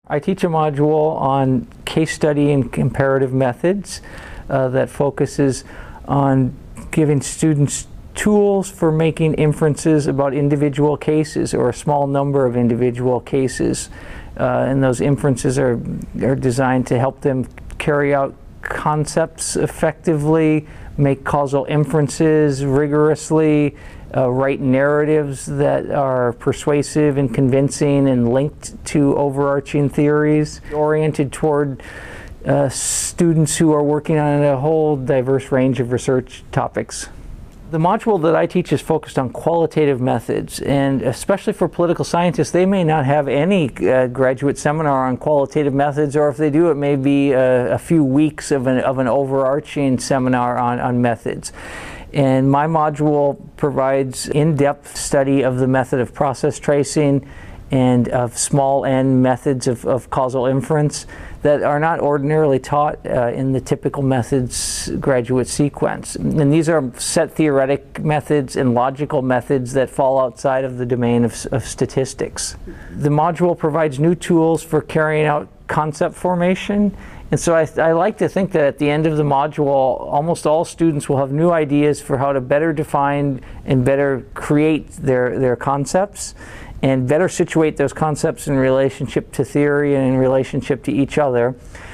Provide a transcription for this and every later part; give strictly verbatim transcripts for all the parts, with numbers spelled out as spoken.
I teach a module on case study and comparative methods uh, that focuses on giving students tools for making inferences about individual cases or a small number of individual cases. Uh, and those inferences are, are designed to help them carry out concepts effectively, make causal inferences rigorously, uh, write narratives that are persuasive and convincing and linked to overarching theories, oriented toward uh, students who are working on a whole diverse range of research topics. The module that I teach is focused on qualitative methods, and especially for political scientists, they may not have any uh, graduate seminar on qualitative methods, or if they do, it may be a, a few weeks of an, of an overarching seminar on, on methods. And my module provides in-depth study of the method of process tracing and of small n methods of, of causal inference that are not ordinarily taught uh, in the typical methods graduate sequence. And these are set theoretic methods and logical methods that fall outside of the domain of, of statistics. The module provides new tools for carrying out concept formation. And so I, I like to think that at the end of the module, almost all students will have new ideas for how to better define and better create their, their concepts, and better situate those concepts in relationship to theory and in relationship to each other.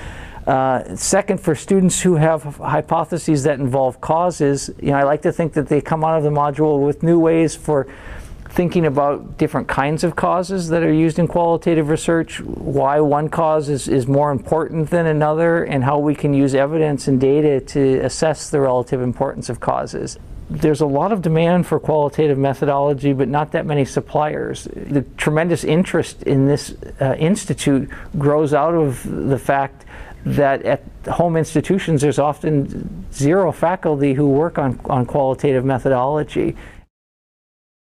Uh, second, for students who have hypotheses that involve causes, you know, I like to think that they come out of the module with new ways for thinking about different kinds of causes that are used in qualitative research, why one cause is, is more important than another, and how we can use evidence and data to assess the relative importance of causes. There's a lot of demand for qualitative methodology, but not that many suppliers. The tremendous interest in this uh, institute grows out of the fact that at home institutions there's often zero faculty who work on, on qualitative methodology.